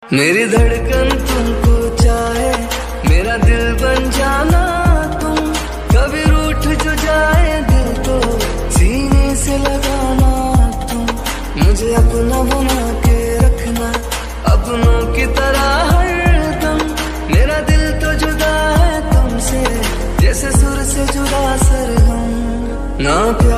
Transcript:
मेरी धड़कन तुमको चाहे, मेरा दिल बन जाना तुम। कभी रूठ जो जाए दिल तो सीने से लगाना तुम। मुझे अपना बना के रखना अपनों की तरह हरदम। मेरा दिल तो जुदा है तुमसे, जैसे सुर से जुदा सरगम। ना